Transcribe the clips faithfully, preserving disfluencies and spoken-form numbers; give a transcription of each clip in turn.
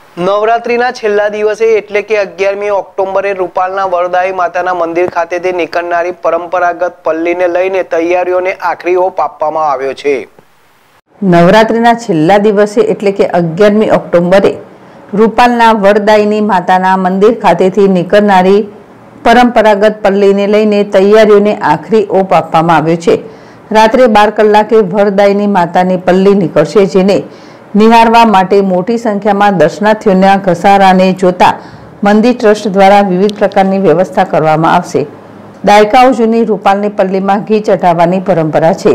નવરાત્રીના છેલ્લા દિવસે એટલે કે અગિયારમી ઓક્ટોબરે રૂપાલના વરદાઈ માતાના મંદિર ખાતેથી નીકળનારી પરંપરાગત પલ્લીને લઈને તૈયારીઓને આખરી ઓપ આપવામાં આવ્યો છે। નવરાત્રીના છેલ્લા દિવસે એટલે કે અગિયારમી ઓક્ટોબરે રૂપાલના વરદાયની માતાના મંદિર ખાતેથી નીકળનારી પરંપરાગત પલ્લીને લઈને તૈયારીઓને આખરી ઓપ આપવામાં આવ્યો છે। રાત્રે બાર કલાકે વરદાયની માતાની પલ્લી નીકળશે, જેને નિહાળવા માટે મોટી સંખ્યામાં દર્શનાર્થીઓના ઘસારાને જોતા મંદિર ટ્રસ્ટ દ્વારા વિવિધ પ્રકારની વ્યવસ્થા કરવામાં આવશે। દાયકાઓ જૂની રૂપાલની પલ્લીમાં ઘી ચઢાવવાની પરંપરા છે।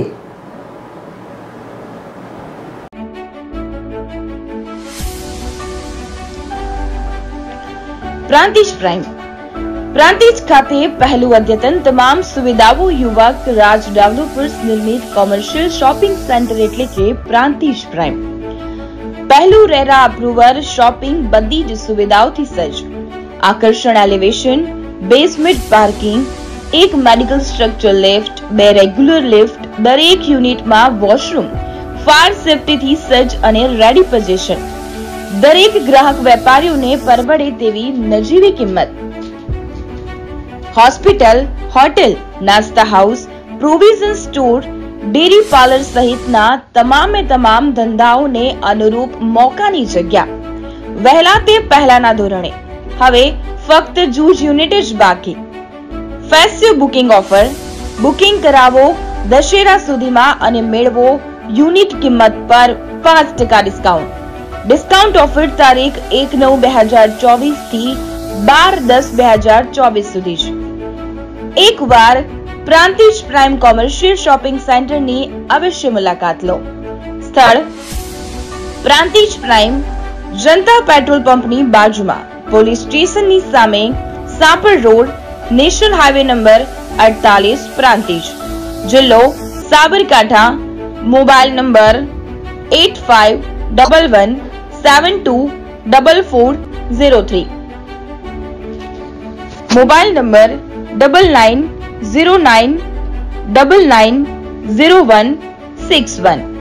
પ્રાંતિજ પ્રાઇમ પ્રાંતિજ ખાતે પહેલું અદ્યતન તમામ સુવિધાઓ યુવક રાજ ડેવલપર્સ નિર્મિત કોમર્શિયલ શોપિંગ સેન્ટર એટલે કે પ્રાંતિજ પ્રાઇમ પહેલું રેરા અપ્રુવર શોપિંગ બધી જ સુવિધાઓથી સજ્જ, આકર્ષણ એલિવેશન, બેઝમેન્ટ પાર્કિંગ, એક મેડિકલ સ્ટ્રક્ચર લિફ્ટ, બે રેગ્યુલર લિફ્ટ, દરેક યુનિટમાં વોશરૂમ, ફાયર સેફ્ટીથી સજ્જ અને રેડી પોઝિશન, દરેક ગ્રાહક વેપારીઓને પરવડે તેવી નજીવી કિંમત, હોસ્પિટલ, હોટેલ, નાસ્તા house, provision store, dairy parlour સહિતના તમામે તમામ ધંધાઓને અનુરૂપ મોકાની જગ્યા, વહેલા તે પહેલાના ધોરણે, હવે ફક્ત જૂજ યુનિટ જ બાકી। ફેસ્ટિવ બુકિંગ ઓફર, બુકિંગ કરાવો દશેરા સુધીમાં અને મેળવો યુનિટ કિંમત પર પાંચ ટકા ડિસ્કાઉન્ટ। ડિસ્કાઉન્ટ ઓફર તારીખ એક નવ બે હજાર ચોવીસ થી બાર દસ બે હજાર ચોવીસ સુધી જ। એકવાર પ્રાંતિજ પ્રાઇમ કોમર્શિયલ શોપિંગ સેન્ટરની અવશ્ય મુલાકાત લો। સ્થળ પ્રાંતિજ પ્રાઇમ, જનતા પેટ્રોલ પંપની બાજુમાં, પોલીસ સ્ટેશનની સામે, Sapar road, national highway number અડતાલીસ, પ્રાંતિજ, જિલ્લો Sabarkantha. Mobile number eight five double one seven two double four zero three, mobile number double nine zero nine double nine zero one six one.